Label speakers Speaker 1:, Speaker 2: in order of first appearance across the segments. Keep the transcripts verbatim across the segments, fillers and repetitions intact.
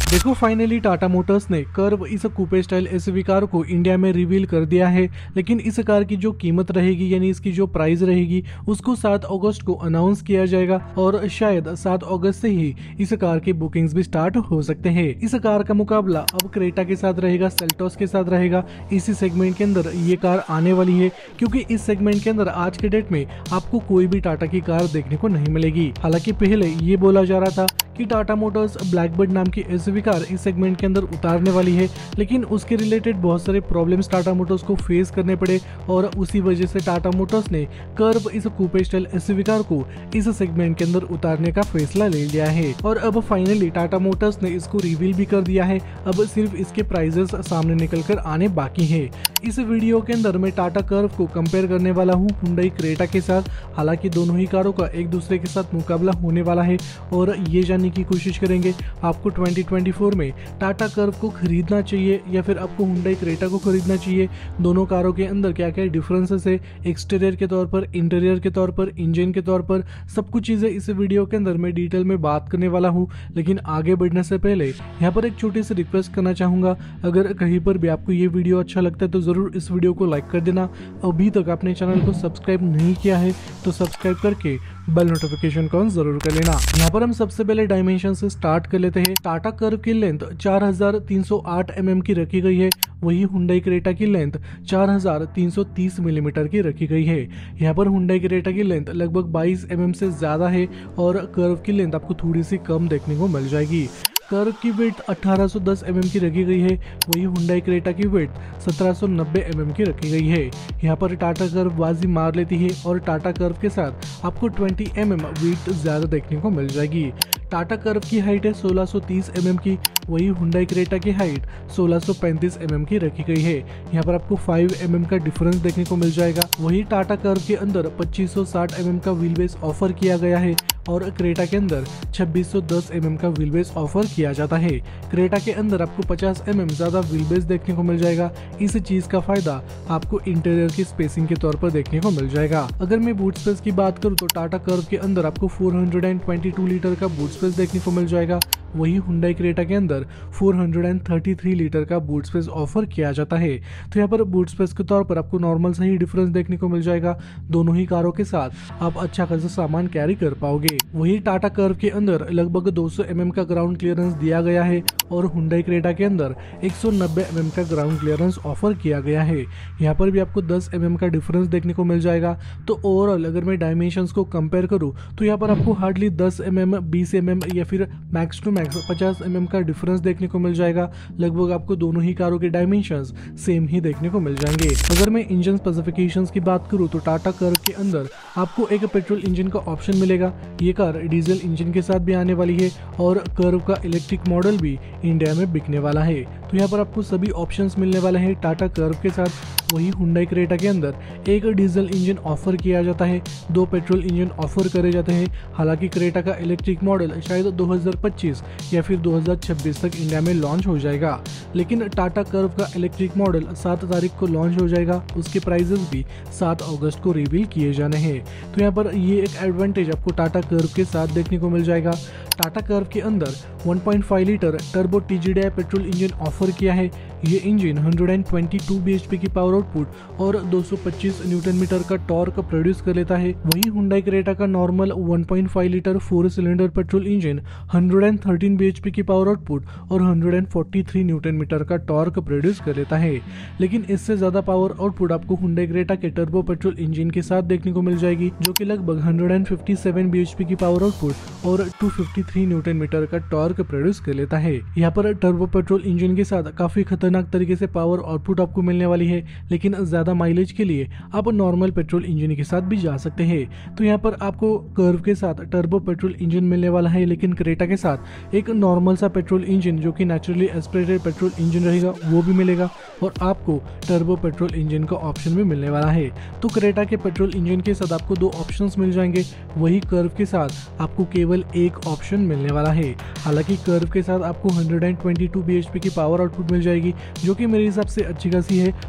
Speaker 1: देखो finally Tata Motors ने Curvv इस कूपे स्टाइल एसयूवी कार को इंडिया में रिवील कर दिया है, लेकिन इस कार की जो कीमत रहेगी यानी इसकी जो प्राइस रहेगी उसको सात अगस्त को अनाउंस किया जाएगा और शायद सात अगस्त से ही इस कार की बुकिंग्स भी स्टार्ट हो सकते हैं। इस कार का मुकाबला अब क्रेटा के साथ रहेगा, सेल्टोस के साथ रहेगा। इसी सेगमेंट के अंदर ये कार आने वाली है, क्योंकि इस सेगमेंट के अंदर आज के डेट में आपको कोई भी टाटा की कार देखने को नहीं मिलेगी। हालांकि पहले ये बोला जा रहा था कि टाटा मोटर्स ब्लैकबर्ड नाम की एसयूवी कार इस सेगमेंट के अंदर उतारने वाली है, लेकिन उसके रिलेटेड बहुत सारे प्रॉब्लम्स टाटा मोटर्स को फेस करने पड़े और उसी वजह से टाटा मोटर्स ने कर्व इस कूपे स्टाइल एसयूवी कार को इस सेगमेंट के अंदर उतारने का फैसला ले लिया है। और अब फाइनली टाटा मोटर्स ने इसको रिवील भी कर दिया है। अब सिर्फ इसके प्राइजेस सामने निकल कर आने बाकी है। इस वीडियो के अंदर मैं टाटा कर्व को कंपेयर करने वाला हूँ हुंडई क्रेटा के साथ। हालांकि दोनों ही कारों का एक दूसरे के साथ मुकाबला होने वाला है और ये जानने की कोशिश करेंगे आपको ट्वेंटी ट्वेंटी फोर में टाटा कर्व को खरीदना चाहिए या फिर आपको हुंडई क्रेटा को खरीदना चाहिए। दोनों कारों के अंदर क्या क्या डिफरेंसेस है, एक्सटीरियर के तौर पर, इंटीरियर के तौर पर, इंजन के तौर पर, सब कुछ चीजें इस वीडियो के अंदर मैं डिटेल में बात करने वाला हूँ। लेकिन आगे बढ़ने से पहले यहाँ पर एक छोटी सी रिक्वेस्ट करना चाहूंगा, अगर कहीं पर भी आपको ये वीडियो अच्छा लगता है तो जरूर इस वीडियो को लाइक कर देना। अभी तक आपने चैनल को सब्सक्राइब नहीं किया है तो सब्सक्राइब करके बेल नोटिफिकेशन को जरूर कर लेना। यहाँ पर हम सबसे पहले डायमेंशन से स्टार्ट कर लेते हैं। टाटा कर्व की लेंथ चार हजार तीन सौ आठ एम एम की रखी गई है, वही हुंडई क्रेटा की लेंथ चार हजार तीन सौ तीस मिलीमीटर की रखी गई है। यहाँ पर हुंडई क्रेटा की लेंथ लगभग बाईस एम एम से ज्यादा है और कर्व की लेंथ आपको थोड़ी सी कम देखने को मिल जाएगी। कर्व की वेट अठारह सौ दस एम एम की रखी गई है, वही हुंडई क्रेटा की वेट सत्रह सौ नब्बे एम एम की रखी गई है। यहाँ पर टाटा कर्व बाजी मार लेती है और टाटा कर्व के साथ आपको बीस एम एम वेट ज्यादा देखने को मिल जाएगी। टाटा कर्व की हाइट है सोलह सौ तीस एम एम की, वही हुंडई क्रेटा की हाइट सोलह सौ पैंतीस एम एम की रखी गई है। यहाँ पर आपको पाँच एम एम का डिफरेंस देखने को मिल जाएगा। वही टाटा कर्व के अंदर पच्चीस सौ साठ एम एम का व्हील बेस ऑफर किया गया है और क्रेटा के अंदर छब्बीस सौ दस एम एम का व्हील बेस ऑफर किया जाता है। क्रेटा के अंदर आपको पचास एम एम ज्यादा व्हील बेस देखने को मिल जाएगा। इस चीज का फायदा आपको इंटीरियर की स्पेसिंग के तौर पर देखने को मिल जाएगा। अगर मैं बूट स्पेस की बात करूँ तो टाटा कर्व के अंदर आपको चार सौ बाईस लीटर का बूट स्पेस देखने को मिल जाएगा, वही हुंडई क्रेटा के अंदर चार सौ तैंतीस लीटर का बूट स्पेस ऑफर किया जाता है। तो यहाँ पर बूट स्पेस के तौर पर आपको नॉर्मल से ही डिफरेंस देखने को मिल जाएगा। दोनों ही कारों के साथ आप अच्छा खासा सामान कैरी कर पाओगे। वही टाटा कर्व के अंदर लगभग दो सौ एम एम का ग्राउंड क्लियरेंस दिया गया है और हुंडई क्रेटा के अंदर एक सौ नब्बे एम एम का ग्राउंड क्लियरेंस ऑफर किया गया है। यहाँ पर भी आपको दस एम एम का डिफरेंस देखने को मिल जाएगा। तो ओवरऑल अगर मैं डायमेंशंस को कंपेयर करूँ तो यहाँ पर आपको हार्डली दस एम एम, बीस एम एम या फिर मैक्स टू मैक्स पचास एम एम का डिफरेंस देखने को मिल जाएगा। लगभग आपको दोनों ही कारों के डायमेंशंस सेम ही देखने को मिल जाएंगे। अगर मैं इंजन स्पेसिफिकेशंस की बात करूँ तो टाटा कर्व के अंदर आपको एक पेट्रोल इंजन का ऑप्शन मिलेगा। ये कार डीजल इंजन के साथ भी आने वाली है और कर्व का इलेक्ट्रिक मॉडल भी इंडिया में बिकने वाला है। तो यहाँ पर आपको सभी ऑप्शंस मिलने वाले हैं टाटा कर्व के साथ। वही हुंडई क्रेटा के अंदर एक डीजल इंजन ऑफर किया जाता है, दो पेट्रोल इंजन ऑफर करे जाते हैं। हालांकि क्रेटा का इलेक्ट्रिक मॉडल शायद दो हज़ार पच्चीस या फिर दो हज़ार छब्बीस तक इंडिया में लॉन्च हो जाएगा, लेकिन टाटा कर्व का इलेक्ट्रिक मॉडल सात तारीख को लॉन्च हो जाएगा। उसके प्राइजेस भी सात अगस्त को रिवील किए जाने हैं। तो यहाँ पर ये एक एडवांटेज आपको टाटा कर्व के साथ देखने को मिल जाएगा। टाटा कर्व के अंदर one point five litre turbo TGDI petrol engine offer किया है। ये इंजन एक सौ बाईस बीएचपी की पावर आउटपुट और दो सौ पच्चीस न्यूटन मीटर का टॉर्क प्रोड्यूस कर लेता है। वही हुंडई क्रेटा का normal one point five litre four cylinder petrol engine एक सौ तेरह बीएचपी की पावर आउटपुट और एक सौ तैंतालीस न्यूटन मीटर का टॉर्क प्रोड्यूस कर लेता है। लेकिन इससे ज्यादा पावर आउटपुट आपको हुंडई क्रेटा के टर्बो पेट्रोल इंजन के साथ देखने को मिल जाएगी, जो कि लगभग एक सौ सत्तावन बीएचपी की पावर आउटपुट और दो सौ तिरेपन न्यूटन मीटर का टॉर्क प्रोड्यूस कर लेता है। यहाँ पर टर्बो पेट्रोल इंजन के साथ काफी खतरनाक तरीके से पावर आउटपुट आपको मिलने वाली है, लेकिन ज्यादा माइलेज के लिए आप नॉर्मल पेट्रोल इंजन के साथ भी जा सकते हैं। तो यहाँ पर आपको कर्व के साथ टर्बो पेट्रोल इंजन मिलने वाला है, लेकिन क्रेटा के साथ एक नॉर्मल सा पेट्रोल इंजन जो कि नेचुरली एस्पिरेटेड पेट्रोल इंजन रहेगा वो भी मिलेगा और आपको टर्बो पेट्रोल इंजन का ऑप्शन भी मिलने वाला है। तो क्रेटा के पेट्रोल इंजन के साथ आपको दो ऑप्शंस मिल जाएंगे, वही कर्व के साथ आपको केवल एक ऑप्शन मिलने वाला है। हालांकि कर्व के साथ आपको एक सौ बाईस बीएचपी की पावर आउटपुट मिल जाएगी, जो कि मेरे हिसाब से अच्छी खासी है। और यहाँ पर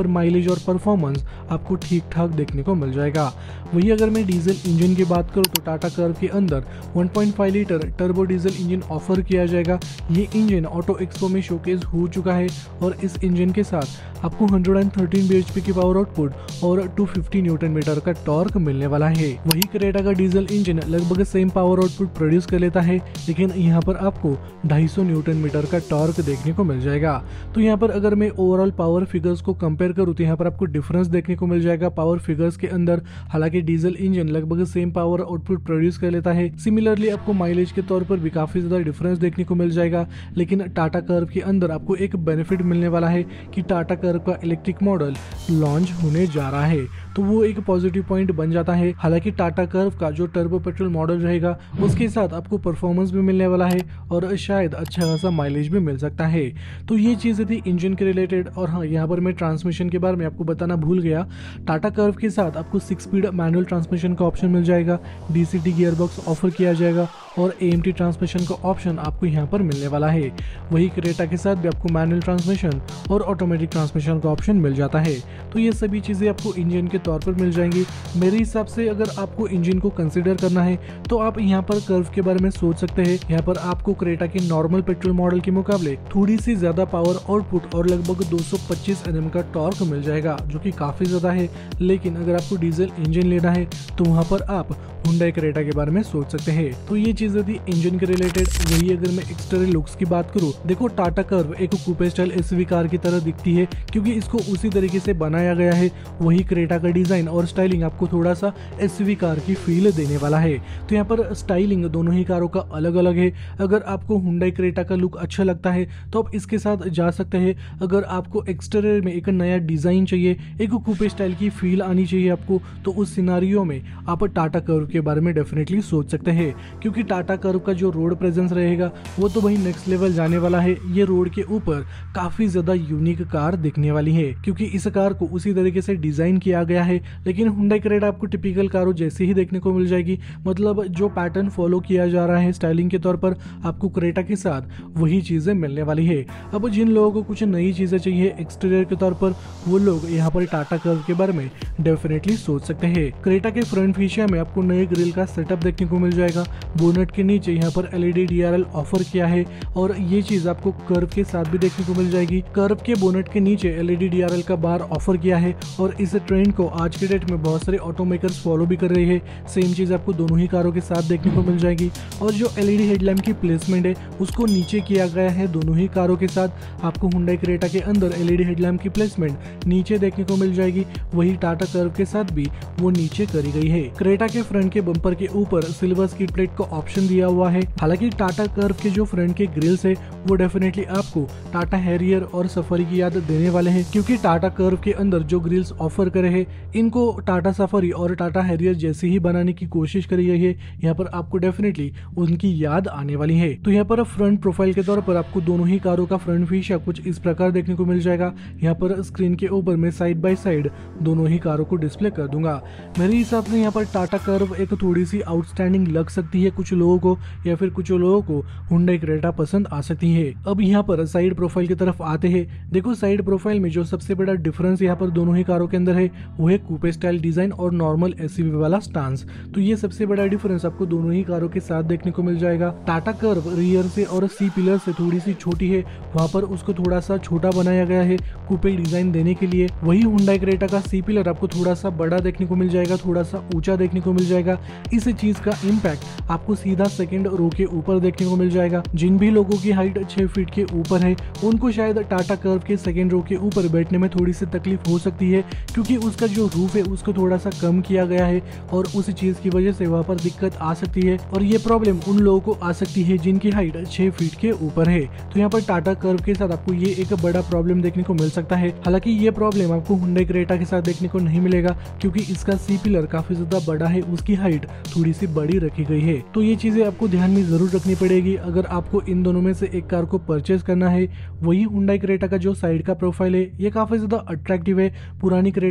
Speaker 1: पर माइलेज और परफॉर्मेंस आपको ठीक ठाक देखने को मिल जाएगा। वही अगर मैं डीजल इंजन की बात करूँ तो टाटा कर्व के अंदर one point five litre turbo diesel engine offer किया जाएगा। ये इंजन ऑटो एक्सपो में शोकेस हो चुका है और इस इंजन के साथ आपको वन हंड्रेड थर्टीन बीएचपी की पावर आउटपुट और टू फिफ्टी न्यूटन मीटर का टॉर्क मिलने वाला है। वही क्रेटा का डीजल इंजन लगभग सेम पावर आउटपुट प्रोड्यूस कर लेता है, लेकिन यहाँ पर आपको ढाई सौ न्यूटन मीटर का टॉर्क देखने को मिल जाएगा। तो यहाँ पर अगर मैं ओवरऑल पावर फिगर्स को कंपेयर करूँ तो यहाँ पर आपको डिफरेंस देखने को मिल जाएगा पावर फिगर्स के अंदर। हालांकि डीजल इंजन लगभग सेम पावर आउटपुट प्रोड्यूस कर लेता है, सिमिलरली आपको माइलेज के तौर पर भी काफी ज्यादा डिफरेंस देखने को मिल जाएगा। लेकिन टाटा कर्व के अंदर आपको एक बेनिफिट मिलने वाला है कि टाटा कर्व का इलेक्ट्रिक मॉडल लॉन्च होने जा रहा है, तो वो एक पॉजिटिव पॉइंट बन जाता है। हालांकि टाटा कर्व का जो टर्बो पेट्रोल मॉडल रहेगा उसके साथ आपको परफॉर्मेंस भी मिलने वाला है और शायद अच्छा खासा माइलेज भी मिल सकता है। तो ये चीजें थी इंजन के रिलेटेड। और हाँ, यहाँ पर मैं ट्रांसमिशन के बारे में आपको बताना भूल गया। टाटा कर्व के साथ आपको सिक्स स्पीड मैनुअल ट्रांसमिशन का ऑप्शन मिल जाएगा, डीसीटी गियरबॉक्स ऑफर किया जाएगा और एएमटी ट्रांसमिशन का ऑप्शन आपको यहाँ पर मिलने वाला है। वही क्रेटा के साथ भी आपको मैनुअल ट्रांसमिशन और ऑटोमेटिक ट्रांसमिशन का ऑप्शन मिल जाता है। तो ये सभी चीज़ें आपको इंजन के तौर पर मिल जाएंगी। मेरे हिसाब से अगर आपको इंजन को कंसिडर करना है तो आप यहाँ पर कर्व के बारे में सोच सकते हैं। यहाँ पर आपको क्रेटा के नॉर्मल पेट्रोल मॉडल के मुकाबले थोड़ी सी ज्यादा पावर आउटपुट और लगभग दो सौ पच्चीस एनएम का टॉर्क मिल जाएगा, जो कि काफी ज्यादा है। लेकिन अगर आपको डीजल इंजन लेना है तो वहाँ पर आप हुंडई क्रेटा के बारे में सोच सकते हैं। तो ये चीजें थी इंजन के रिलेटेड। वही अगर मैं एक्सटर्नल लुक्स की बात करूँ, देखो टाटा कर्व एक कूपे स्टाइल एसयूवी कार की तरह दिखती है क्योंकि इसको उसी तरीके से बनाया गया है। वही क्रेटा का डिजाइन और स्टाइलिंग आपको थोड़ा सा एसयूवी कार की फील देने वाला है। तो यहाँ पर स्टाइलिंग दोनों ही कारों का अलग अलग है। अगर आपको हुंडई क्रेटा का लुक अच्छा लगता है तो आप इसके साथ जा सकते हैं। अगर आपको एक्सटीरियर में एक नया डिजाइन चाहिए, एक कूपे स्टाइल की फील आनी चाहिए आपको, तो उस सिनारियो में आप टाटा कर्व के बारे में डेफिनेटली सोच सकते हैं। क्योंकि टाटा कर्व का जो रोड प्रेजेंस रहेगा वो तो वही नेक्स्ट लेवल जाने वाला है। ये रोड के ऊपर काफी ज्यादा यूनिक कार दिखने वाली है क्योंकि इस कार को उसी तरीके से डिजाइन किया गया है। लेकिन हुंडई क्रेटा आपको टिपिकल कारों जैसी ही देखने को मिल जाएगी, मतलब जो पैटर्न फॉलो किया जा रहा है स्टाइलिंग के तौर पर आपको क्रेटा के साथ वही चीजें मिलने वाली है। अब जिन लोगों को कुछ नई चीजें चाहिए एक्सटीरियर के तौर पर, वो लोग यहाँ पर टाटा कर्व के बारे में डेफिनेटली सोच सकते हैं। क्रेटा के फ्रंट फीशिया में आपको नए ग्रिल का सेटअप देखने को मिल जाएगा। बोनट के नीचे यहाँ पर एलईडी डीआरएल ऑफर किया है और ये चीज आपको कर्व के साथ भी देखने को मिल जाएगी। कर्व के बोनट के नीचे एलईडी डीआरएल का बार ऑफर किया है और इस ट्रेंड को आज के डेट में बहुत सारे ऑटोमेकर्स फॉलो भी कर रहे हैं। सेम चीज आपको दोनों ही कारों के साथ देखने को मिल जाएगी। और जो एलईडी हेडलैम्प की प्लेसमेंट है उसको नीचे किया गया है दोनों ही कारों के साथ। आपको हुंडई क्रेटा के अंदर एलईडी हेडलैम्प की प्लेसमेंट नीचे देखने को मिल जाएगी, वही टाटा कर्व के साथ भी वो नीचे करी गई है। क्रेटा के फ्रंट के बम्पर के ऊपर सिल्वर स्किड प्लेट का ऑप्शन दिया हुआ है। हालांकि टाटा कर्व के जो फ्रंट के ग्रिल्स है वो डेफिनेटली आपको टाटा हैरियर और सफारी की याद देने वाले हैं, क्योंकि टाटा कर्व के अंदर जो ग्रिल्स ऑफर करे हैं इनको टाटा सफारी और टाटा हैरियर जैसे ही बनाने की कोशिश करी गई है। यहाँ पर आपको डेफिनेटली उनकी याद आने वाली है। तो यहाँ पर फ्रंट प्रोफाइल के तौर पर आपको दोनों ही कारों का फ्रंट फीशिया कुछ इस प्रकार देखने को मिल जाएगा। यहाँ पर स्क्रीन के ऊपर मैं साइड बाय साइड दोनों ही कारों को डिस्प्ले कर दूंगा। मेरे हिसाब से यहाँ पर टाटा कर्व एक थोड़ी सी आउटस्टैंडिंग लग सकती है कुछ लोगों को, या फिर कुछ लोगों को हुंडई क्रेटा पसंद आ सकती है। अब यहाँ पर साइड प्रोफाइल की तरफ आते हैं। देखो साइड प्रोफाइल में जो सबसे बड़ा डिफरेंस यहाँ पर दोनों ही कारों के अंदर है वो है कूपे स्टाइल डिजाइन और नॉर्मल एसयूवी वाला स्टांस। तो ये सबसे बड़ा डिफरेंस आपको दोनों ही कारों के साथ देखने को मिल जाएगा। टाटा कर्व रियर से और सी पिलर से थोड़ी सी छोटी है, वहाँ पर उसको थोड़ा सा छोटा बनाया गया है कूपे डिजाइन देने के लिए। वही हुंडई क्रेटा का सी पिलर आपको थोड़ा सा बड़ा देखने को मिल जाएगा, थोड़ा सा ऊंचा देखने को मिल जाएगा। इस चीज का इम्पैक्ट आपको सीधा सेकंड रो के ऊपर देखने को मिल जाएगा। जिन भी लोगों की हाइट छह फीट के ऊपर है उनको शायद टाटा कर्व के सेकंड रो के ऊपर बैठने में थोड़ी सी तकलीफ हो सकती है, क्योंकि उसका जो रूफ है उसको थोड़ा सा कम किया गया है और उस चीज की वजह से वहां पर दिक्कत आ सकती है। और ये प्रॉब्लम उन लोगों को आ सकती है जिनकी हाइट छह फीट के ऊपर है। तो यहाँ पर टाटा कर्व के साथ आपको ये एक बड़ा प्रॉब्लम देखने को मिल सकता है। हालांकि ये प्रॉब्लम आपको हुंडई क्रेटा के साथ देखने को नहीं मिलेगा, क्योंकि इसका सी पिलर काफी ज्यादा बड़ा है, उसकी हाइट थोड़ी सी बड़ी रखी गई है। तो ये चीजें आपको ध्यान में जरूर रखनी पड़ेगी अगर आपको इन दोनों में से एक कार को परचेज करना है। वही हुंडई क्रेटा का जो साइड का प्रोफाइल है ये काफी ज्यादा अट्रैक्टिव है। पुरानी क्रेटा के मुकाबले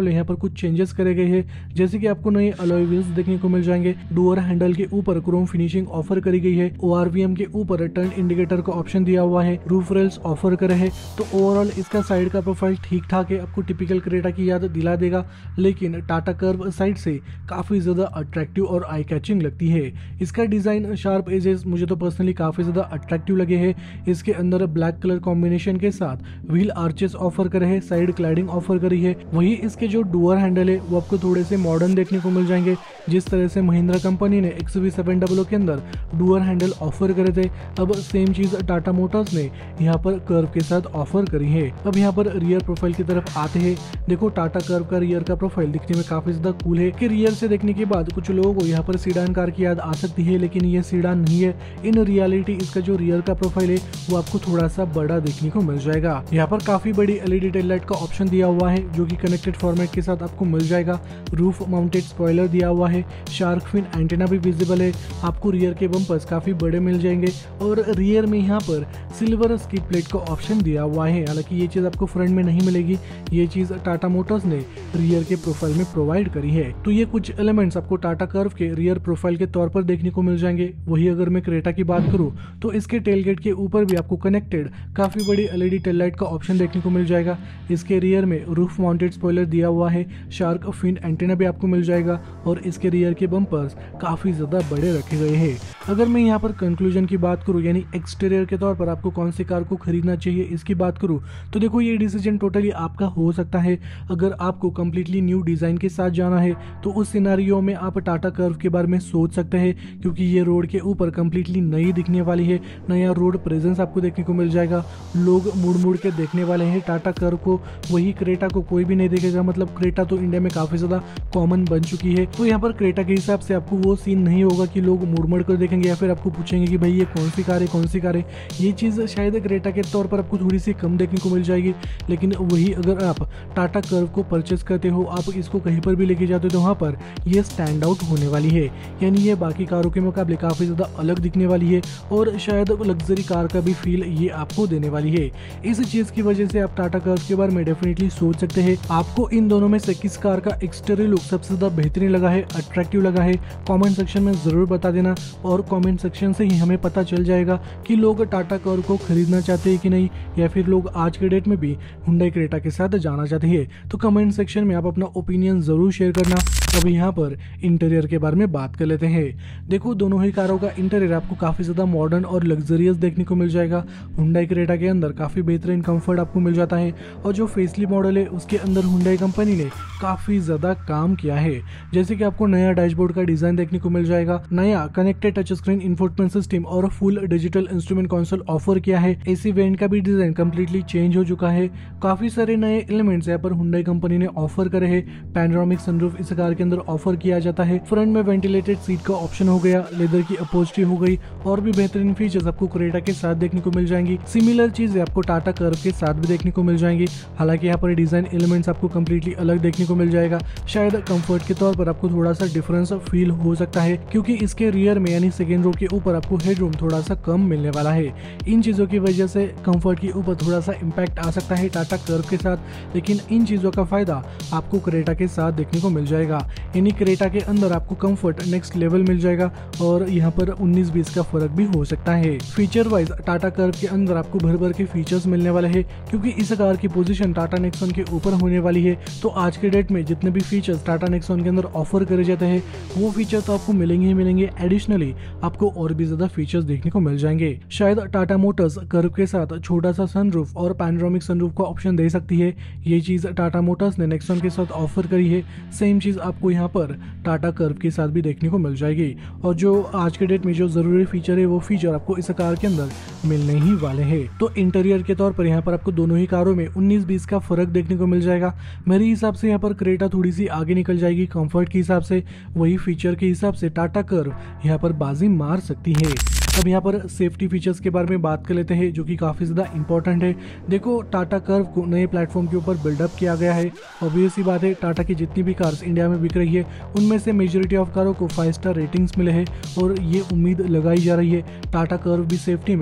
Speaker 1: में यहाँ पर कुछ चेंजेस करे गए हैं, जैसे कि आपको नए अलॉय व्हील्स देखने को मिल जाएंगे। डोर हैंडल के ऊपर क्रोम फिनिशिंग ऑफर करी गई है। ओआरवीएम के ऊपर टर्न इंडिकेटर का ऑप्शन दिया हुआ है। रूफ रेल्स ऑफर करे है। तो ओवरऑल इसका साइड का प्रोफाइल ठीक ठाक है, आपको टिपिकल क्रेटा की याद दिला देगा, लेकिन टाटा कर्व साइड से काफी ज्यादा अट्रैक्टिव और आई कैचिंग लगती है। इसका डिजाइन शार्प एजेस मुझे तो पर्सनली काफी ज्यादा अट्रैक्टिव लगे हैं। इसके अंदर ब्लैक कलर कॉम्बिनेशन के साथ व्हील आर्चेस ऑफर करे है, साइड क्लैडिंग ऑफर करी है। वही इसके जो डोर हैंडल है वो आपको थोड़े से मॉडर्न देखने को मिल जाएंगे, जिस तरह से महिंद्रा कंपनी ने एक्स वी सेवन डबल के अंदर डोर हैंडल ऑफर करे थे। अब सेम चीज टाटा मोटर्स ने यहाँ पर कर्व के साथ ऑफर करी है। अब यहाँ पर रियर प्रोफाइल की तरफ आते हैं। देखो टाटा कर्व का रियर का प्रोफाइल दिखने में काफी ज्यादा कूल है कि रियर से देखने के बाद कुछ लोगों को यहाँ पर सीडान कार की याद आ सकती है, लेकिन ये सीडान नहीं है। इन रियलिटी इसका जो रियर का प्रोफाइल है वो आपको थोड़ा सा बड़ा देखने को मिल जाएगा। यहाँ पर काफी बड़ी एलईडी टेल लाइट का ऑप्शन दिया हुआ है, जो कि कनेक्टेड फॉर्मेट के साथ आपको मिल जाएगा। रूफ माउंटेड स्पॉइलर दिया हुआ है। शार्क फिन एंटेना भी विजिबल है। आपको रियर के बम्पर्स काफी बड़े मिल जाएंगे और रियर में यहाँ पर सिल्वर स्किड प्लेट का ऑप्शन दिया हुआ है। हालांकि ये चीज आपको फ्रंट में नहीं मिलेगी, ये चीज टाटा मोटर्स ने रियर के प्रोफाइल में प्रोवाइड करी है। तो ये कुछ एलिमेंट्स आपको टाटा कर्व के रियर प्रोफाइल के तौर पर देखने को मिल जाएंगे। वही अगर मैं क्रेटा की बात करूं तो इसके टेलगेट के ऊपर भी आपको कनेक्टेड काफी बड़ी एलईडी टेल लाइट का ऑप्शन देखने को मिल जाएगा। इसके रियर में रूफ माउंटेड स्पॉइलर दिया हुआ है। शार्क फिन एंटेना भी आपको मिल जाएगा और इसके रियर के बम्पर्स काफी ज्यादा बड़े रखे गए हैं। अगर मैं यहाँ पर कंक्लूजन की बात करूँ, यानी एक्सटीरियर के तौर पर आपको कौन सी कार को खरीदना चाहिए इसकी बात करूँ, तो देखो ये डिसीजन टोटली आपका हो सकता है। अगर आपको कंप्लीटली न्यू डिजाइन के साथ जाना है तो उस सिनारियो में आप टाटा कर्व के बारे में सोच सकते हैं, क्योंकि ये रोड के ऊपर कंप्लीटली नई दिखने वाली है। नया रोड प्रेजेंस आपको देखने को मिल जाएगा। लोग मुड़ मुड़ के देखने वाले हैं टाटा कर्व को, वही क्रेटा को कोई भी नहीं देखेगा। मतलब क्रेटा तो इंडिया में काफी ज्यादा कॉमन बन चुकी है, तो यहाँ पर क्रेटा के हिसाब से आपको वो सीन नहीं होगा कि लोग मुड़ मुड़ कर देखेंगे या फिर आपको पूछेंगे कि भाई ये कौन सी कार है कौन सी कार है। ये चीज शायद क्रेटा के तौर पर आपको थोड़ी सी कम देखने को मिल जाएगी, लेकिन वही अगर आप टाटा कर्व को परचेस करते हो, आप इसको कहीं पर भी लेके जाते हो, तो वहाँ पर ये स्टैंड आउट होने वाली है। यानी ये बाकी कारों के मुकाबले काफी ज्यादा अलग दिखने वाली है और शायद लग्जरी कार का भी फील ये आपको देने वाली है। इस चीज की वजह से आप टाटा कर्व के बारे में डेफिनेटली सोच सकते हैं। आपको इन दोनों में से किस कार का एक्सटीरियर लुक सबसे ज्यादा बेहतरीन लगा है, अट्रैक्टिव लगा है, कमेंट सेक्शन में जरूर बता देना। और कमेंट सेक्शन से ही हमें पता चल जाएगा कि लोग टाटा कर्व को खरीदना चाहते हैं कि नहीं, या फिर लोग आज के डेट में भी हुंडई क्रेटा के साथ जाना चाहते हैं। तो कमेंट सेक्शन में आप अपना ओपिनियन जरूर शेयर करना। अब यहाँ पर इंटीरियर के बारे में बात कर लेते हैं। देखो दोनों ही कारों का इंटीरियर आपको काफी ज्यादा मॉडर्न और लग्जरियस देखने को मिल जाएगा। हुंडई क्रेटा के अंदर काफी बेहतरीन कंफर्ट आपको मिल जाता है और जो फेसलिफ्ट मॉडल है उसके अंदर हुंडई कंपनी ने काफी ज्यादा काम किया है। जैसे कि आपको नया डैशबोर्ड का डिजाइन देखने को मिल जाएगा, नया connected touch screen infotainment system और full digital instrument console offer किया है। एसी वेरिएंट का भी डिजाइन कम्प्लीटली चेंज हो चुका है। काफी सारे नए एलिमेंट्स यहाँ पर हुंडई कंपनी ने ऑफर करे हैं। पैनोरामिक सनरूफ इस कार के अंदर ऑफर किया जाता है। फ्रंट में वेंटिलेटेड सीट का ऑप्शन हो गया, लेदर की अपहोल्स्ट्री हो गई और भी बेहतरीन फीचर्स आपको क्रेटा के साथ देखने को मिल जाएंगी। सिमिलर चीजें आपको टाटा कर्व के साथ भी देखने को मिल जाएंगी। हालांकि यहाँ पर डिजाइन एलिमेंट्स आपको कम्प्लीटली अलग देखने को मिल जाएगा। शायद कंफर्ट के तौर पर आपको थोड़ा सा डिफरेंस फील हो सकता है, क्योंकि इसके रियर में यानी सेकेंड रो के ऊपर आपको हेडरूम थोड़ा सा कम मिलने वाला है। इन चीजों की वजह से कंफर्ट के ऊपर थोड़ा सा इम्पैक्ट आ सकता है टाटा कर्व के साथ, लेकिन इन चीजों का फायदा आपको क्रेटा के साथ देखने को मिल जाएगा। यानी क्रेटा के अंदर आपको कंफर्ट नेक्स्ट लेवल मिल जाएगा और यहाँ पर उन्नीस बीस का फर्क भी हो सकता है। फीचर वाइज टाटा कर्व के अंदर आपको भर भर के फीचर्स मिलने वाले हैं, क्योंकि इस कार की पोजीशन टाटा नेक्सॉन के ऊपर होने वाली है। तो आज के डेट में जितने भी फीचर्स टाटा नेक्सॉन के अंदर ऑफर करे जाते हैं वो फीचर तो आपको मिलेंगे ही मिलेंगे। एडिशनली आपको और भी ज्यादा फीचर्स देखने को मिल जाएंगे। शायद टाटा मोटर्स कर्व के साथ छोटा सा सनरूफ और पैनोरामिक सनरूफ का ऑप्शन दे सकती है। ये चीज टाटा मोटर्स ने नेक्सॉन के साथ ऑफर करी है। सेम चीज आपको यहाँ पर टाटा कर्व के साथ भी देखने को मिल जाएगी। और जो आज के डेट में जो जरूरी फीचर है वो फीचर आपको इस कार के अंदर मिलने ही वाले हैं। तो इंटीरियर के तौर पर यहाँ पर आपको दोनों ही कारों में उन्नीस बीस का फर्क देखने को मिल जाएगा। मेरे हिसाब से यहाँ पर क्रेटा थोड़ी सी आगे निकल जाएगी कंफर्ट के हिसाब से, वही फीचर के हिसाब से टाटा कर्व यहाँ पर बाजी मार सकती है। अब यहाँ पर सेफ्टी फीचर्स के बारे में बात कर लेते हैं, जो कि काफ़ी ज़्यादा इंपॉर्टेंट है। देखो टाटा कर्व को नए प्लेटफॉर्म के ऊपर बिल्डअप किया गया है। ऑब्वियस सी बात है, टाटा की जितनी भी कार्स इंडिया में बिक रही है उनमें से मेजोरिटी ऑफ कारों को फाइव स्टार रेटिंग्स मिले हैं और ये उम्मीद लगाई जा रही है टाटा कर्व भी सेफ्टी में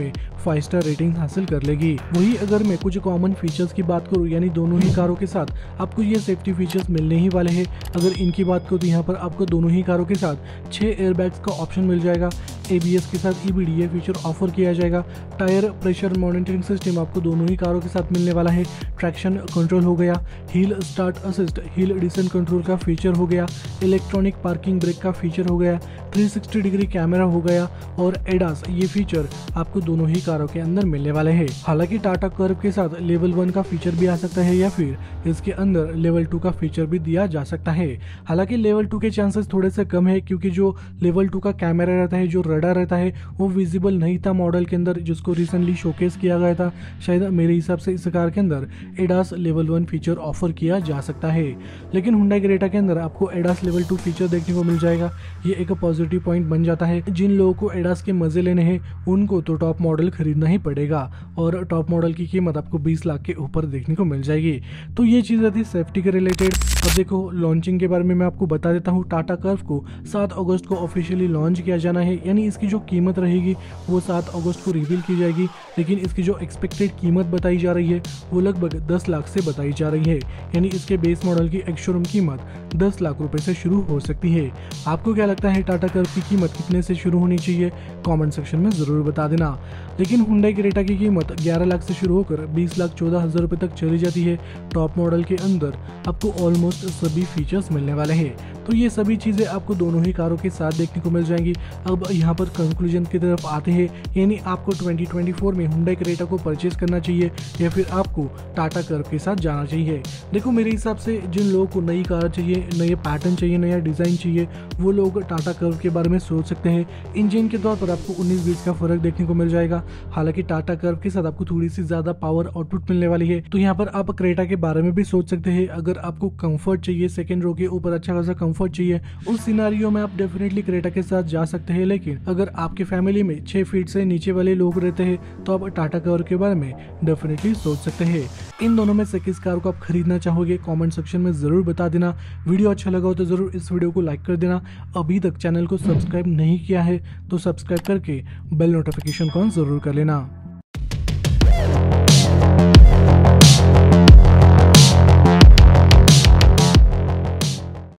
Speaker 1: फाइव स्टार रेटिंग हासिल कर लेगी। वही अगर मैं कुछ कॉमन फीचर्स की बात करूँ, यानी दोनों ही कारों के साथ आपको ये सेफ्टी फीचर्स मिलने ही वाले हैं। अगर इनकी बात करूँ तो यहाँ पर आपको दोनों ही कारों के साथ छह एयरबैग्स का ऑप्शन मिल जाएगा। ए बी एस के साथ E B D a feature offer किया जाएगा। टायर प्रेशर मॉनिटरिंग सिस्टम आपको दोनों ही कारों के साथ मिलने वाला है। ट्रैक्शन कंट्रोल हो गया, hill start assist, hill descent control का फीचर हो गया, इलेक्ट्रॉनिक पार्किंग ब्रेक का फीचर हो गया, थ्री सिक्सटी डिग्री कैमरा हो गया और एडास ये फीचर आपको दोनों ही कारों के अंदर मिलने वाले हैं। हालांकि टाटा कर्व के साथ लेवल वन का फीचर भी आ सकता है या फिर इसके अंदर लेवल टू का फीचर भी दिया जा सकता है। हालांकि लेवल टू के चांसेस थोड़े से कम है, क्योंकि जो लेवल टू का कैमरा रहता है, जो रडार रहता है, वो विजिबल नहीं था मॉडल के अंदर, जिसको रिसेंटली शोकेस किया गया था। शायद मेरे हिसाब से इस कार के अंदर ADAS level one feature offer किया जा सकता है। लेकिन हुंडई क्रेटा के अंदर आपको एडास लेवल टू फीचर देखने को मिल जाएगा। ये एक पॉजिटिव पॉइंट बन जाता है। जिन लोगों को एडास के मजे लेने हैं उनको तो टॉप मॉडल खरीदना ही पड़ेगा, और टॉप मॉडल की कीमत आपको बीस लाख के ऊपर देखने को मिल जाएगी। तो ये चीज़ थी सेफ्टी के रिलेटेड। अब देखो लॉन्चिंग के बारे में मैं आपको बता देता हूँ। टाटा कर्व को सात अगस्त को ऑफिशियली लॉन्च किया जाना है, यानी इसकी जो कीमत रहेगी वो सात अगस्त को रिवील की जाएगी। लेकिन इसकी जो एक्सपेक्टेड कीमत बताई जा रही है वो लगभग दस लाख से बताई जा रही है, यानी इसके बेस मॉडल की एक शोरूम कीमत दस लाख रुपए से शुरू हो सकती है। आपको क्या लगता है टाटा कर्व की कीमत कितने से शुरू होनी चाहिए? कमेंट सेक्शन में जरूर बता देना। लेकिन हुंडई क्रेटा की कीमत ग्यारह लाख से शुरू होकर बीस लाख चौदह हजार रुपए तक चली जाती है। टॉप मॉडल के अंदर आपको ऑलमोस्ट सभी फीचर्स मिलने वाले हैं। तो ये सभी चीज़ें आपको दोनों ही कारों के साथ देखने को मिल जाएंगी। अब यहाँ पर कंक्लूजन की तरफ आते हैं, यानी आपको ट्वेंटी ट्वेंटी फोर में हुंडई क्रेटा को परचेज करना चाहिए या फिर आपको टाटा कर्व के साथ जाना चाहिए। देखो मेरे हिसाब से जिन लोगों को नई कार चाहिए, नए पैटर्न चाहिए, नया डिज़ाइन चाहिए, वो लोग टाटा कर्व के बारे में सोच सकते हैं। इंजन के तौर पर आपको उन्नीस बीस का फर्क देखने को मिल जाएगा। हालांकि टाटा कर्व के साथ आपको थोड़ी सी ज़्यादा पावर आउटपुट मिलने वाली है। तो यहाँ पर आप क्रेटा के बारे में भी सोच सकते हैं। अगर आपको कंफर्ट चाहिए, सेकेंड रो के ऊपर अच्छा खासा कंफर्ट चाहिए, उस सिनारियो में आप डेफिनेटली क्रेटा के साथ जा सकते हैं। लेकिन अगर आपके फैमिली में छह फीट से नीचे वाले लोग रहते हैं तो आप टाटा कर्व के बारे में डेफिनेटली सोच सकते हैं। इन दोनों में से किस कार को आप खरीदना चाहोगे कमेंट सेक्शन में जरूर बता देना। वीडियो अच्छा लगा हो तो जरूर इस वीडियो को लाइक कर देना। अभी तक चैनल को सब्सक्राइब नहीं किया है तो सब्सक्राइब करके बेल नोटिफिकेशन को ऑन जरूर कर लेना।